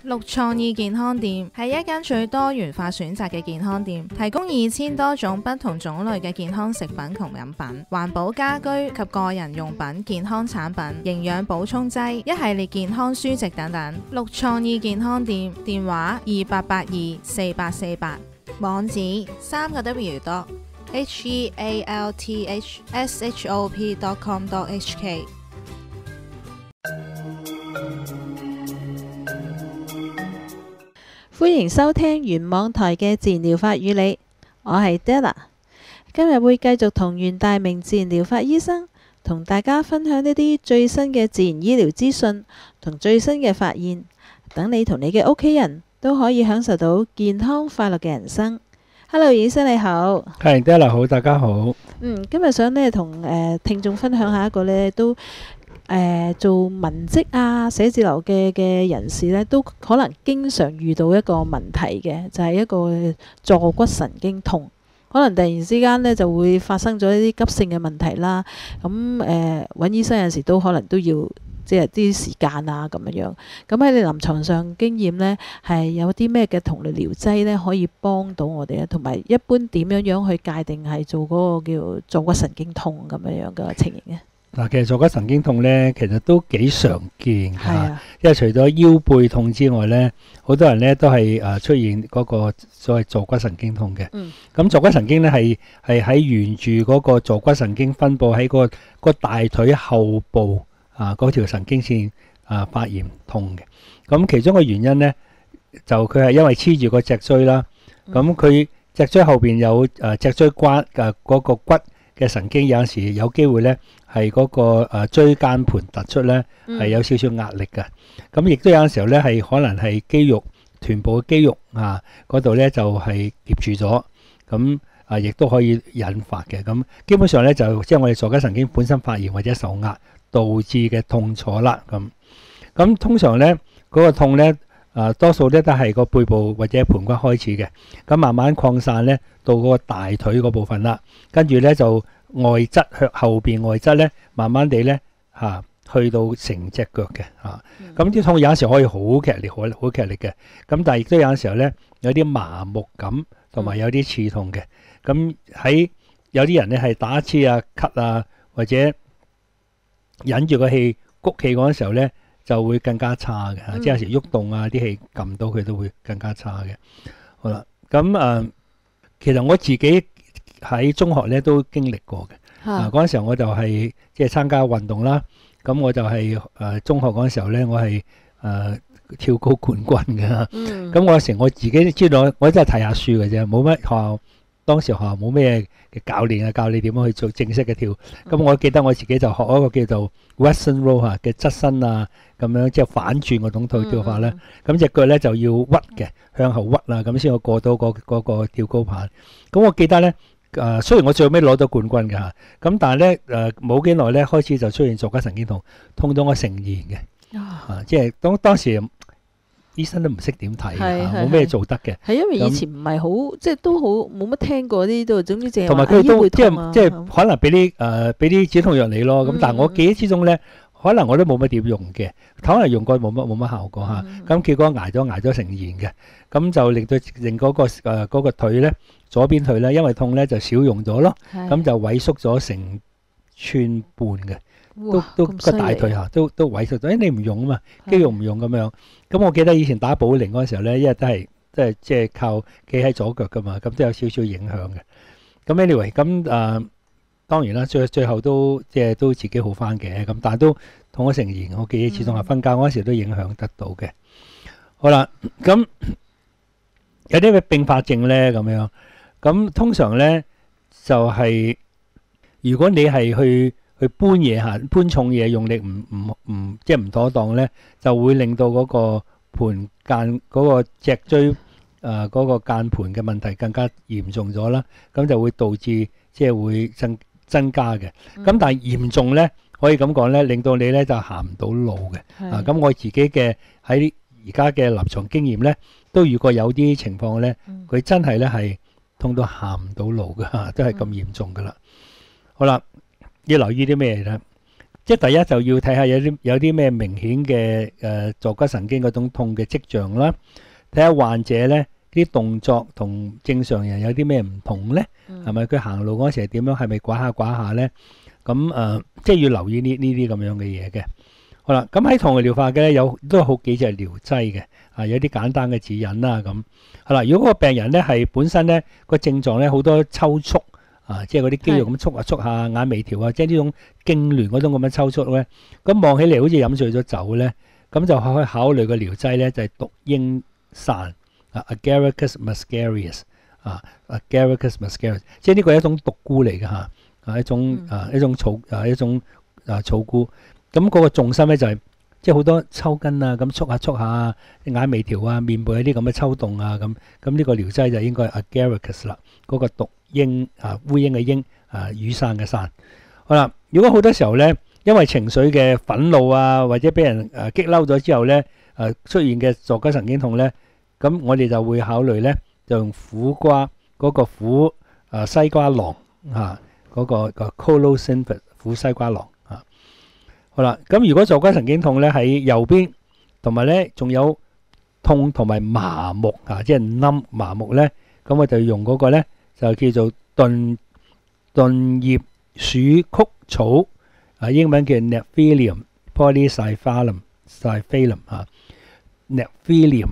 綠創意健康店係一間最多元化選擇嘅健康店，提供2000多種不同種類嘅健康食品同飲品、環保家居及個人用品、健康產品、營養補充劑、一系列健康書籍等等。綠創意健康店電話28824848，網址3個W.healthshop.com.hk。 歡迎收聽原網台嘅自然療法與你，我係 Della。今日會繼續同袁大明自然療法醫生同大家分享呢啲最新嘅自然醫療資訊同最新嘅發現，等你同你嘅屋企人都可以享受到健康快樂嘅人生。Hello， 醫生你好。 係 Della 好，大家好。 今日想呢同聽眾分享下一個呢都做文職啊、寫字樓嘅人士呢，都可能經常遇到一個問題嘅，就係一個坐骨神經痛。可能突然之間呢就會發生咗一啲急性嘅問題啦。咁揾醫生有時都可能都要即係啲時間啊咁樣。咁喺你臨床上經驗呢，係有啲咩嘅同類療劑呢可以幫到我哋咧？同埋一般點樣去界定係做嗰個叫坐骨神經痛咁樣嘅情形呢？ 嗱，其實坐骨神經痛咧，其實都幾常見㗎，因為除咗腰背痛之外咧，好多人咧都係出現嗰個所謂坐骨神經痛嘅。咁坐骨神經咧係喺沿住嗰個坐骨神經分佈喺個大腿後部嗰條神經線發炎痛嘅。咁其中嘅原因咧，就佢係因為黐住個脊椎啦。咁佢脊椎後邊有脊椎關嗰個骨嘅神經，有陣時有機會咧係嗰個椎間盤突出咧，係有少少壓力嘅。咁亦都有陣時候咧係可能係肌肉臀部嘅肌肉嗰度咧就係夾住咗，咁亦都可以引發嘅。咁基本上咧就即係我哋坐骨神經本身發炎或者受壓導致嘅痛楚啦。咁通常咧嗰個痛咧多數咧都係個背部或者盤骨開始嘅，咁慢慢擴散咧到嗰個大腿嗰部分啦，跟住咧就外側向後邊外側咧，慢慢地咧去到成隻腳嘅咁啲痛有陣時可以好劇烈，好劇烈嘅，咁但係亦都有陣時候咧有啲麻木感同埋有啲刺痛嘅。咁喺有啲人咧係打黐啊、咳啊，或者忍住個氣谷氣嗰陣時候咧，就會更加差嘅，即係有時喐動啊，啲氣撳到佢都會更加差嘅。好啦，咁其實我自己喺中學咧都經歷過嘅。嗰陣時候我就係即係參加運動啦。咁我就係中學嗰陣時候咧，我係跳高冠軍嘅。咁嗰陣時我自己知道，我真係睇下書嘅啫，冇乜學校。當時學校冇咩嘅教練教你點樣去做正式嘅跳。咁我記得我自己就學一個叫做 Western Roll 嘅側身咁樣，即係反轉嗰種跳法咧。咁隻腳咧就要屈嘅，向後屈咁先可過到嗰個跳高棒。咁我記得咧，雖然我最後尾攞到冠軍嘅咁但係咧冇幾耐咧開始就出現坐骨神經痛，痛到我成年嘅。即係當時醫生都唔識點睇，冇咩做得嘅。係因為以前唔係好，即係都好冇乜聽過呢度。總之淨係同埋佢都即係可能俾啲止痛藥你咯。咁但係我記憶之中咧，可能我都冇乜點用嘅，可能用過冇乜效果咁結果捱咗成年嘅，咁就令嗰個腿咧，左邊腿咧，因為痛咧就少用咗咯，咁就萎縮咗成寸半嘅。都個大腿都萎縮咗，你唔用啊嘛，肌肉唔用咁樣。咁我記得以前打保齡嗰陣時候咧，因為都係即係靠企喺左腳噶嘛，咁都有少少影響嘅。咁 anyway，咁當然啦，最後都即係都自己好翻嘅。咁但係都痛咗成年，我記憶始終係瞓覺嗰陣時都影響得到嘅。好啦，咁有啲咩併發症咧咁樣？咁通常咧就係如果你係去搬嘢搬重嘢，用力唔即係唔妥當咧，就會令到嗰個盤間嗰個脊椎嗰個間盤嘅問題更加嚴重咗啦。咁就會導致即係會增加嘅。咁但係嚴重咧，可以咁講咧，令到你咧就行唔到路嘅。咁我自己嘅喺而家嘅臨床經驗咧，都遇過有啲情況咧，佢真係咧係痛到行唔到路㗎，都係咁嚴重㗎啦。好啦。要留意啲咩咧？ 即係第一就要睇下有啲咩明顯嘅坐骨神經嗰種痛嘅跡象啦。睇下患者咧啲動作同正常人有啲咩唔同咧，係咪佢行路嗰時係點樣？係咪拐下咧？咁即係要留意呢啲咁樣嘅嘢嘅。好啦，咁喺糖尿療法嘅咧都有好幾隻療劑嘅，有啲簡單嘅指引啦咁。好啦，如果個病人咧係本身咧個症狀咧好多抽搐。即係嗰啲肌肉咁觸下眼眉條即係呢種痙攣嗰種咁嘅抽搐咧，咁望起嚟好似飲醉咗酒咧，咁就可以考慮個療劑咧，就係毒鷹散Agaricus muscarius Agaricus muscarius， 即係呢個係一種毒菇嚟嘅嚇，一種草菇。咁嗰個重心咧就係即係好多抽筋啊，咁觸下眼眉條面部有啲咁嘅抽動咁呢個療劑就應該係 Agaricus 啦，嗰個毒鷹烏蠅嘅鷹雨傘嘅傘。好啦，如果好多時候咧，因為情緒嘅憤怒或者俾人激嬲咗之後咧，出現嘅坐骨神經痛咧，咁我哋就會考慮咧，就用苦瓜嗰個苦西瓜囊嗰個 Colocynth 苦西瓜囊好啦，咁如果坐骨神經痛咧喺右邊，同埋咧仲有痛同埋麻木即係冧麻木咧，咁我就用嗰個咧。就叫做鈍葉鼠曲草，英文叫 Nephilium polycephalum Nephilium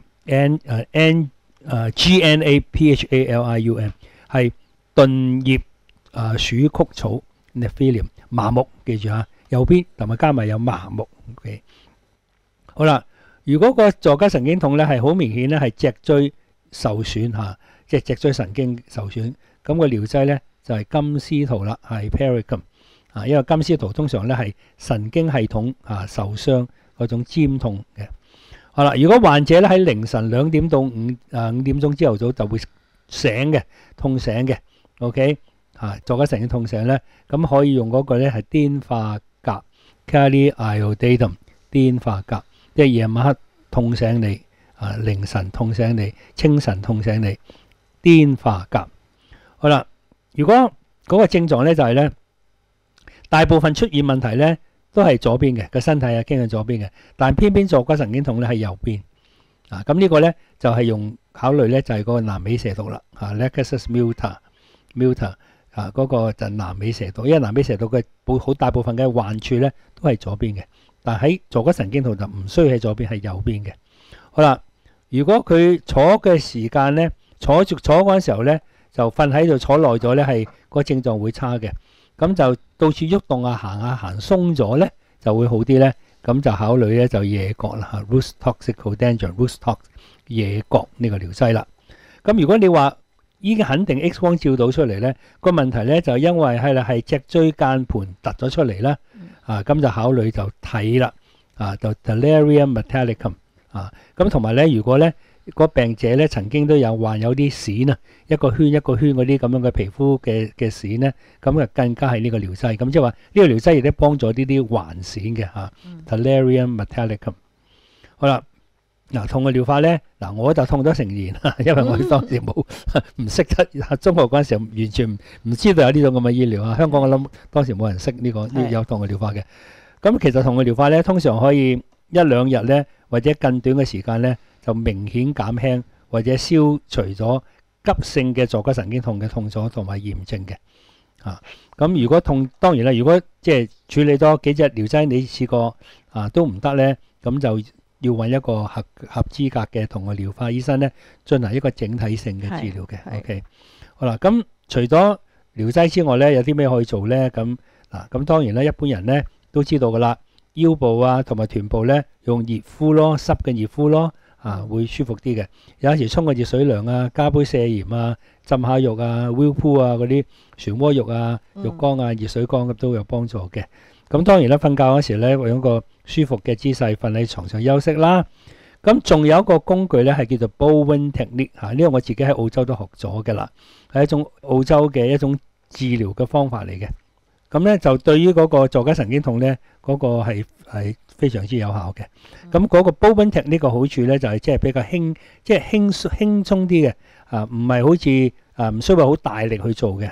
GNAPHALIUM 係鈍葉鼠曲草 Nephilium 麻木，記住右邊同埋加埋有麻木。Okay. 好啦，如果個坐骨神經痛咧係好明顯咧係脊椎受損即係脊椎神經受損，咁個療劑咧就係金絲桃啦，係 Pericum 因為金絲桃通常咧係神經系統受傷嗰種尖痛嘅。好啦，如果患者咧喺凌晨2點到5點鐘朝頭早就會醒嘅，痛醒嘅 ，OK 坐骨神經痛醒咧，咁可以用嗰個咧係碘化鉀 Kali Iodidum 碘化鉀，即係夜晚黑痛醒你凌晨痛醒你，清晨痛醒你。碘化鉀。好啦，如果嗰個症狀咧就係咧，大部分出現問題咧都係左邊嘅，個身體傾向左邊嘅，但偏偏坐骨神經痛咧係右邊咁呢個咧就係用考慮咧就係嗰個南美蛇毒啦Lachesis multa 嗰個就南美蛇毒，因為南美蛇毒嘅好大部分嘅患處咧都係左邊嘅，但喺坐骨神經痛就唔需要喺左邊，係右邊嘅。好啦，如果佢坐嘅時間咧，坐嗰陣時候咧，就瞓喺度坐耐咗咧，係個症狀會差嘅。咁就到處喐動行鬆咗咧，就會好啲咧。咁就考慮咧就野角啦Rhus toxicodendron Rhus tox 野角呢個療劑啦。咁如果你話已經肯定 X 光照到出嚟咧，個問題咧就因為係脊椎間盤突咗出嚟啦。咁就考慮就睇啦。就 Thalarium metallicum 咁同埋咧，如果咧個病者咧曾經都有患有啲癬一個圈嗰啲咁樣嘅皮膚嘅癬咧，咁就更加係呢個療劑。咁即係話呢個療劑亦都幫助呢啲患癬嘅Thalarium metallicum。好啦，痛嘅療法咧，我就痛咗成年，因為我當時冇唔識得，中學嗰陣時候完全唔知道有呢種咁嘅醫療香港我諗當時冇人識呢個有痛嘅療法嘅。咁其實痛嘅療法咧，通常可以1-2日咧，或者更短嘅時間咧，就明顯減輕或者消除咗急性嘅坐骨神經痛嘅痛楚同埋炎症嘅。咁如果痛，當然啦，如果即係處理多幾隻療劑，你試過都唔得咧，咁就要揾一個合資格嘅同個療法醫生咧，進行一個整體性嘅治療嘅。OK， 好啦，咁除咗療劑之外咧，有啲咩可以做咧？咁當然啦，一般人咧都知道噶啦，腰部同埋臀部咧用熱敷咯，濕嘅熱敷咯。會舒服啲嘅。有時沖個熱水涼加杯瀉鹽浸下浴Whirlpool嗰啲漩渦浴浴缸熱水缸咁都有幫助嘅。咁當然啦，瞓覺嗰時咧，用個舒服嘅姿勢瞓喺床上休息啦。咁仲有一個工具咧係叫做 Bowen Technique 呢個我自己喺澳洲都學咗嘅啦，係一種澳洲嘅一種治療嘅方法嚟嘅。咁咧就對於嗰個坐骨神經痛咧，嗰個係非常之有效嘅。咁嗰個 Bowen Technique呢個好處咧就係即係比較輕鬆啲嘅，唔係好似唔需要好大力去做嘅嚇。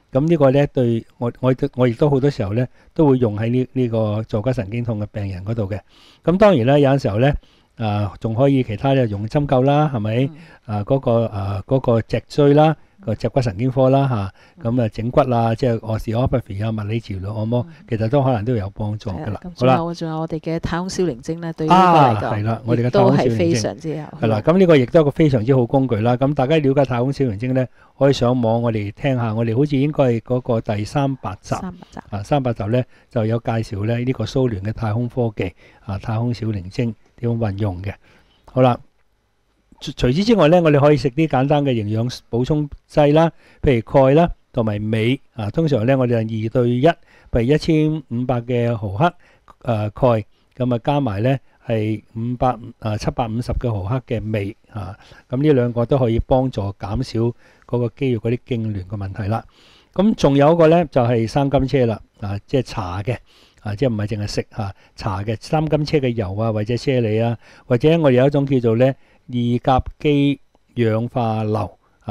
咁呢個咧對我亦都好多時候咧都會用喺呢個坐骨神經痛嘅病人嗰度嘅。咁當然啦，有陣時候咧仲可以其他咧用針灸啦，係咪？嗰個脊椎啦，個脊骨神經科啦咁整骨啊，即係osteopathy啊，物理治療按摩，其實都可能都有幫助㗎啦。好啦， 仲有我哋嘅太空小靈精咧，對呢個嚟講， 係啦，我哋嘅太空小靈精都係非常之有。 係啦，咁呢個亦都係一個非常之好工具啦。咁大家了解太空小靈精咧，可以上網我哋聽下，我哋好似應該係嗰個第300集，300集咧就有介紹咧呢個蘇聯嘅太空科技太空小靈精點樣運用嘅。好啦。除此之外咧，我哋可以食啲簡單嘅營養補充劑啦，譬如鈣啦，同埋鎂通常咧我哋係2對1，譬如1500嘅毫克鈣，咁加埋咧係750嘅毫克嘅鎂咁呢兩個都可以幫助減少嗰個肌肉嗰啲痙攣嘅問題啦。咁仲有一個咧就係三金車啦，即係茶嘅。即係唔係淨係食茶嘅三金車嘅油或者車厘或者我哋有一種叫做咧二甲基氧化硫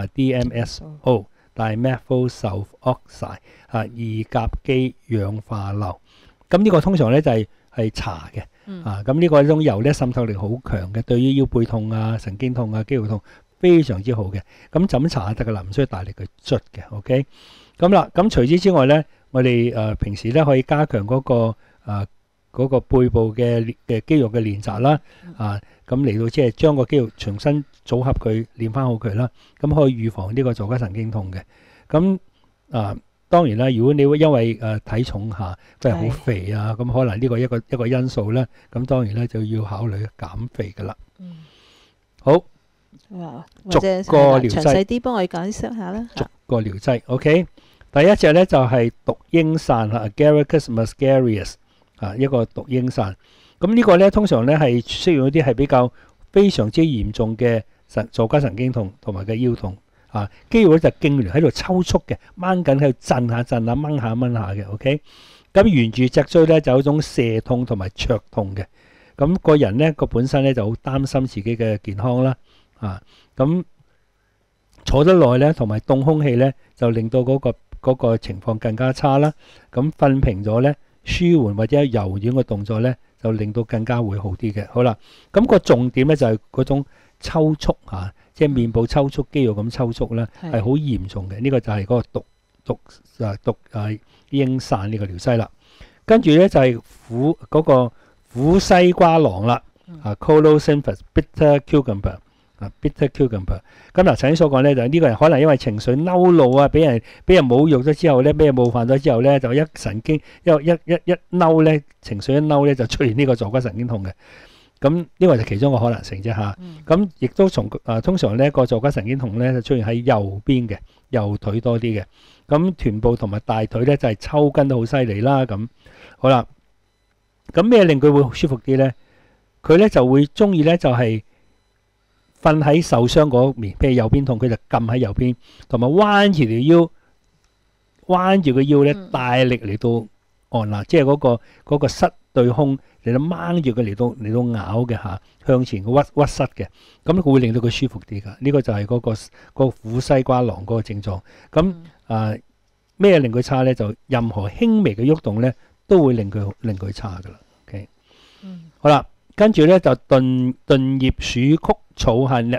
DMSO dimethyl sulfoxide 二甲基氧化硫。咁呢個通常咧就係茶嘅咁呢個種油咧滲透力好強嘅，對於腰背痛神經痛肌肉痛非常之好嘅。咁就咁搽得㗎啦，唔需要大力去捽嘅。OK， 咁啦，咁除此之外咧，我哋平時咧可以加強嗰個背部嘅肌肉嘅練習啦，咁嚟到即係將個肌肉重新組合佢練翻好佢啦，咁可以預防呢個坐骨神經痛嘅。咁當然啦，如果你會因為體重即係好肥咁可能呢個一個因素咧，咁當然咧就要考慮減肥噶啦。好，逐個療劑， 詳細啲幫我哋解釋下啦。 逐個療劑 ，OK。第一隻咧就係毒鷹散Agaricus muscarius 一個毒鷹散。咁呢個咧通常咧係適用一啲係比較非常之嚴重嘅坐骨神經痛同埋嘅腰痛肌肉咧就痙攣喺度抽搐嘅，掹緊喺度震下掹下嘅。OK， 咁沿住脊椎咧就有一種瀉痛同埋灼痛嘅。咁個人咧個本身咧就好擔心自己嘅健康啦。咁坐得耐咧同埋凍空氣咧就令到嗰個情況更加差啦。咁瞓平咗咧，舒緩或者柔軟嘅動作咧，就令到更加會好啲嘅。好啦，咁個重點咧就係嗰種抽搐即係面部抽搐、肌肉咁抽搐咧，係好嚴重嘅。呢個就係嗰個毒鷹散呢個療劑啦。跟住咧就係嗰個苦西瓜囊啦，Colocynthis bitter cucumber。bitter cucumber， 咁嗱，頭先所講咧，就呢個人可能因為情緒嬲怒俾人侮辱咗之後咧，俾人冒犯咗之後咧，就一嬲咧，情緒一嬲咧，就出現呢個坐骨神經痛嘅。咁呢個就其中一個可能性啫嚇。咁亦都通常咧個坐骨神經痛咧就出現喺右邊嘅右腿多啲嘅。咁臀部同埋大腿咧就係抽筋都好犀利啦。咁好啦，咁咩令佢會舒服啲咧？佢咧就會中意咧就係瞓喺受傷嗰面，譬如右邊痛，佢就撳喺右邊，同埋彎住條腰，彎住個腰咧，大力嚟到按啦，即係嗰個膝對胸嚟到掹住佢嚟到咬嘅向前嘅屈膝嘅，咁佢會令到佢舒服啲噶。呢個就係嗰個苦西瓜囊嗰個症狀。咁咩令佢差咧？就任何輕微嘅喐動咧，都會令佢差噶啦。OK， 好啦。跟住咧就鈍葉鼠曲草係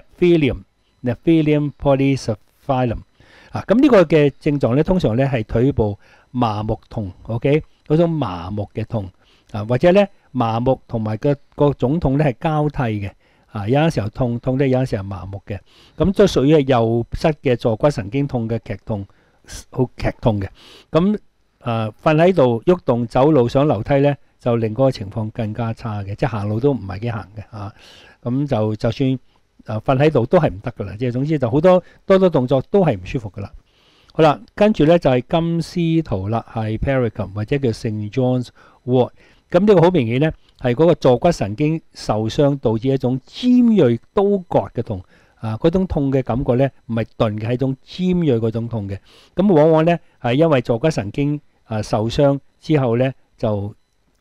Nephilium polycephalum 咁呢個嘅症狀咧，通常咧係腿部麻木痛 ，OK， 嗰種麻木嘅痛或者咧麻木同埋個種痛咧係交替嘅有陣時候痛咧，有陣時候麻木嘅，咁都屬於係右側嘅坐骨神經痛嘅劇痛，好劇痛嘅。咁瞓喺度喐動走路上樓梯咧，就令嗰個情況更加差嘅，即係行路都唔係幾行嘅咁就算瞓喺度都係唔得噶啦，即係總之就好多動作都係唔舒服噶啦。好啦，跟住咧就係金絲圖啦，係 Hypericum 或者叫 St. John's Wort。咁呢個好明顯咧係嗰個坐骨神經受傷導致一種尖鋭刀割嘅痛嗰種痛嘅感覺咧唔係鈍嘅，係一種尖鋭嗰種痛嘅。咁往往咧係因為坐骨神經受傷之後咧就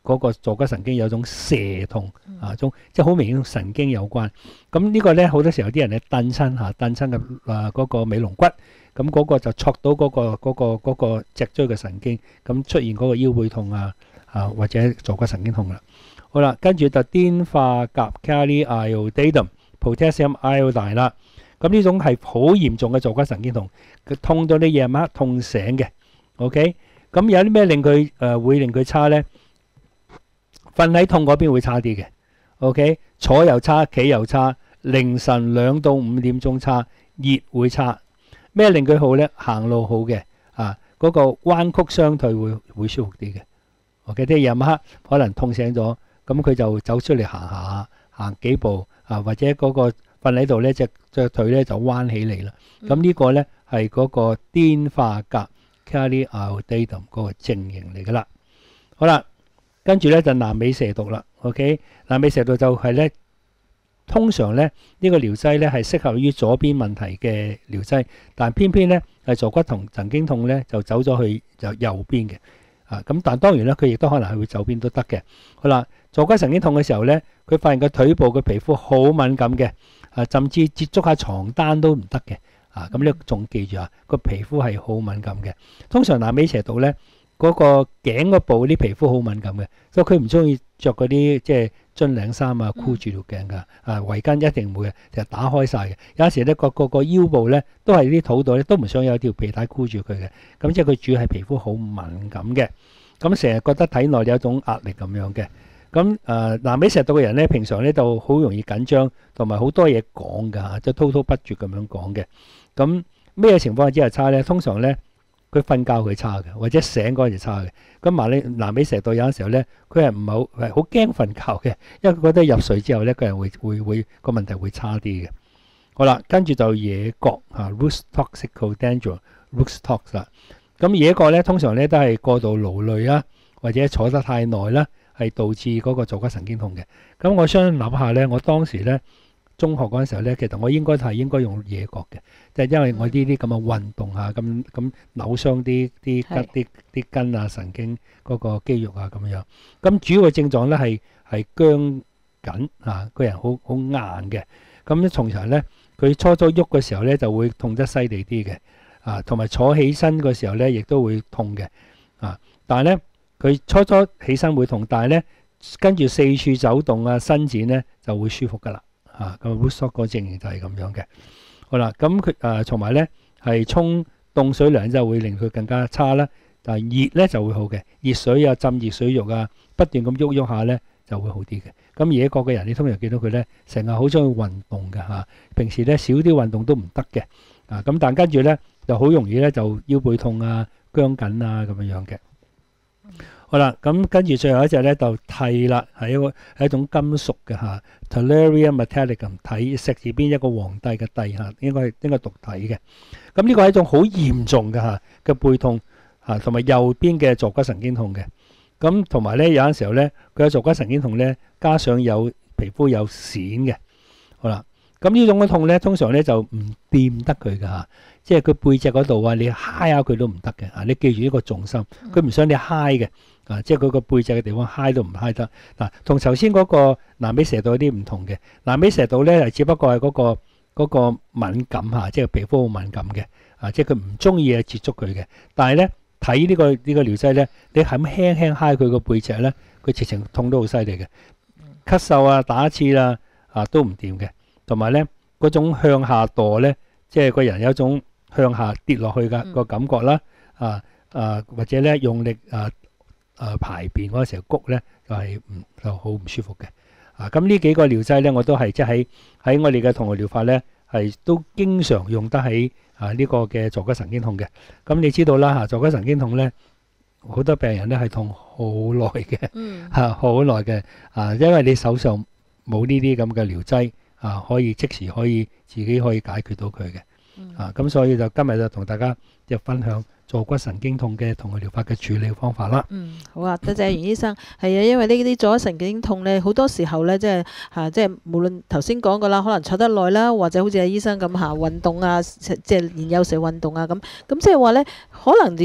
嗰個坐骨神經有種蛇痛即係好明顯同神經有關。咁呢個咧好多時候啲人咧蹬親嘅嗰個尾龍骨，咁嗰個就戳到嗰個脊椎嘅神經，咁出現嗰個腰背痛或者坐骨神經痛啦。好啦，跟住就碘化鉀 Kali iodidum potassium iodide 啦。咁呢種係好嚴重嘅坐骨神經痛，佢痛到你夜晚黑痛醒嘅。OK， 咁有啲咩令佢會令佢差咧？瞓喺痛嗰邊會差啲嘅。OK， 坐又差，企又差，凌晨2到5點鐘差，熱會差。咩令佢好咧？行路好嘅嗰個彎曲雙腿會舒服啲嘅。OK， 即係夜晚黑可能痛醒咗，咁佢就走出嚟行幾步或者嗰個瞓喺度咧，隻腿咧就彎起嚟啦。咁呢個咧係嗰個碘化鉀 Kali iodidum 嗰個症型嚟噶啦。好啦，跟住咧就南美蛇毒啦。OK， 南美蛇毒就係咧通常咧呢個療劑咧係適合於左邊問題嘅療劑，但偏偏咧係坐骨同神經痛咧就走咗去就右邊嘅。咁但當然啦，佢亦都可能係會右邊都得嘅。好啦，坐骨神經痛嘅時候咧，佢發現個腿部嘅皮膚好敏感嘅，甚至接觸下床單都唔得嘅。咁你仲記住個皮膚係好敏感嘅。通常南美蛇毒咧嗰個頸嗰部啲皮膚好敏感嘅，所以佢唔中意着嗰啲即係樽領衫箍住條頸㗎。圍巾一定唔會嘅，就係打開晒嘅。有時咧個腰部咧都係啲肚度咧都唔想有條皮帶箍住佢嘅。咁即係佢主要係皮膚好敏感嘅。咁成日覺得體內有一種壓力咁樣嘅。咁南美蛇毒嘅人咧，平常咧就好容易緊張，同埋好多嘢講㗎，即係滔滔不絕咁樣講嘅。咁咩情況之下差咧？通常咧佢瞓覺佢差嘅，或者醒嗰陣時差嘅。咁南美蛇毒有陣時候咧，佢係唔係好驚瞓覺嘅，因為佢覺得入睡之後咧，個人會個問題會差啲嘅。好啦，跟住就野角Rhus toxicodengue Rhus tox 啦。咁野角咧通常咧都係過度勞累啦，或者坐得太耐啦，係導致嗰個坐骨神經痛嘅。咁我想諗下咧，我當時咧中學嗰陣時候咧，其實我應該用野角嘅，即係因為我呢啲咁嘅運動咁扭傷啲筋神經嗰個肌肉咁樣。咁主要嘅症狀咧係僵緊個人好硬嘅。咁通常咧佢初喐嘅時候咧就會痛得犀利啲嘅。同埋坐起身嘅時候咧，亦都會痛嘅。但係咧，佢初起身會痛，但係咧跟住四處走動伸展咧就會舒服噶啦。咁 Rhus tox 個症型就係咁樣嘅。好啦，咁佢同埋咧係沖凍水涼就會令佢更加差啦。但係熱咧就會好嘅，熱水浸熱水浴不斷咁喐下咧就會好啲嘅。咁野角嘅人，你通常見到佢咧成日好中意運動嘅平時咧少啲運動都唔得嘅。咁但跟住咧就好容易咧就腰背痛僵緊咁樣嘅。好啦，咁跟住最後一隻咧就銻啦，係一種金屬嘅Thallium metallicum， 銻石字邊一個皇帝嘅帝應該讀銻嘅。咁呢個係一種好嚴重嘅背痛同埋右邊嘅坐骨神經痛嘅。咁同埋咧有陣時候咧佢嘅坐骨神經痛咧加上有皮膚有癬嘅。好啦。咁呢種嘅痛咧，通常咧就唔掂得佢㗎，即係佢背脊嗰度你揩下佢都唔得嘅。你記住呢個重心，佢唔想你揩嘅，即係佢個背脊嘅地方揩都唔揩得。同頭先嗰個南美蛇毒有啲唔同嘅。南美蛇毒咧係只不過係嗰個敏感即係皮膚好敏感嘅，即係佢唔中意接觸佢嘅。但係咧睇呢個療劑咧，你係咁輕輕揩佢個背脊咧，佢直情痛得好犀利嘅，咳嗽打刺啦都唔掂嘅。同埋咧，嗰種向下墮咧，即係個人有一種向下跌落去嘅個感覺啦，或者咧用力排便嗰時候谷咧，就好唔舒服嘅。咁呢幾個療劑咧，我都係即係喺我哋嘅同學療法咧，係都經常用得起呢個嘅坐骨神經痛嘅。咁你知道啦，坐骨神經痛咧，好多病人咧係痛好耐嘅，好耐嘅，因為你手上冇呢啲咁嘅療劑。可以即時自己可以解決到佢嘅。咁所以就今日就同大家就分享坐骨神經痛嘅同佢療法嘅處理方法啦。 好啊，多謝袁醫生。係啊，因為呢啲坐骨神經痛咧，好多時候咧，即係無論頭先講過啦，可能坐得耐啦，或者好似阿醫生咁運動即係年幼時運動咁即係話咧，可能亦都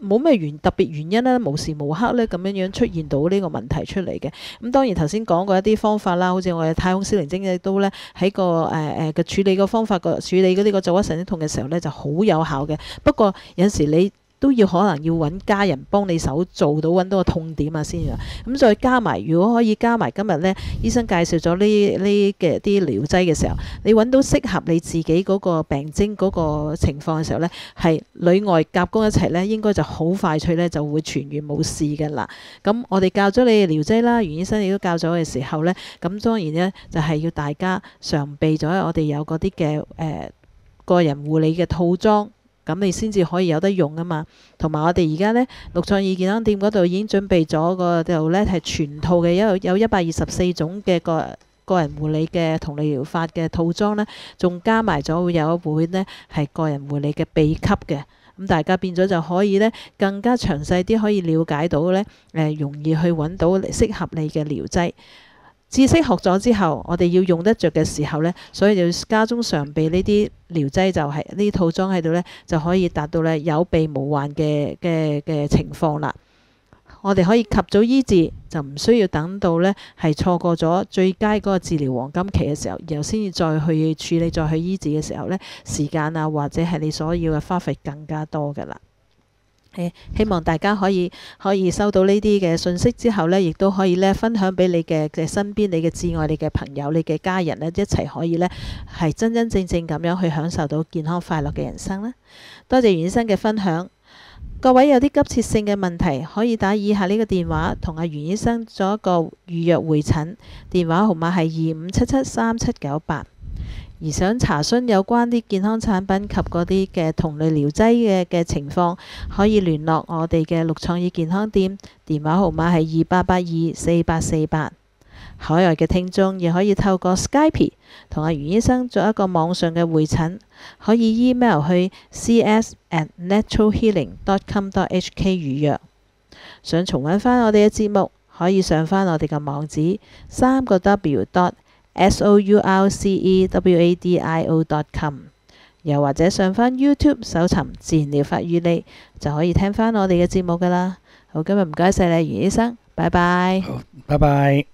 冇咩特別原因啦，無時無刻咧咁樣出現到呢個問題出嚟嘅。咁當然頭先講過一啲方法啦，好似我哋太空小靈精亦都咧喺個嘅處理個方法處理嗰啲個坐骨神經痛嘅時候咧就好有效嘅。不過有時你都可能要揾家人幫你手做到揾到個痛點啊先啊。咁再加埋，如果可以加埋今日呢醫生介紹咗呢嘅啲療劑嘅時候，你揾到適合你自己嗰個病徵嗰個情況嘅時候呢，係裏外夾攻一齊呢，應該就好快脆呢就會痊癒冇事㗎啦。咁我哋教咗你療劑啦，袁醫生亦都教咗嘅時候呢，咁當然呢就係要大家常備咗我哋有嗰啲嘅個人護理嘅套裝。咁你先至可以有得用啊嘛，同埋我哋而家呢，陸創意健康店嗰度已經準備咗個度呢係全套嘅，有124種嘅個人護理嘅同理療法嘅套裝呢，仲加埋咗會有一本呢係個人護理嘅秘笈嘅，咁大家變咗就可以呢更加詳細啲可以了解到呢，容易去揾到適合你嘅療劑。知識學咗之後，我哋要用得着嘅時候呢，所以就要家中常備呢啲療劑，就係呢啲套裝喺度呢，就可以達到呢有備無患嘅情況啦。我哋可以及早醫治，就唔需要等到呢係錯過咗最佳嗰個治療黃金期嘅時候，然後先至再去處理、再去醫治嘅時候呢，時間啊或者係你所要嘅花費更加多㗎啦。希望大家可以收到呢啲嘅信息之後呢，亦都可以呢分享俾你嘅身邊、你嘅摯愛、你嘅朋友、你嘅家人呢，一齊可以呢係真真正正咁樣去享受到健康快樂嘅人生啦。多謝袁醫生嘅分享。各位有啲急切性嘅問題，可以打以下呢個電話同阿袁醫生做一個預約會診，電話號碼係25773798。而想查詢有關啲健康產品及嗰啲嘅同類療劑嘅情況，可以聯絡我哋嘅陸創意健康店，電話號碼係28824848。海外嘅聽眾亦可以透過 Skype 同阿袁醫生做一個網上嘅會診，可以 email 去 cs@naturalhealing.com.hk 預約。想重溫返我哋嘅節目，可以上返我哋嘅網址3w.sourcewadio.com， 又或者上返 YouTube 搜尋自然療法與你，就可以聽返我哋嘅節目㗎喇。好，今日唔該晒你，袁醫生，拜拜。 好，拜拜。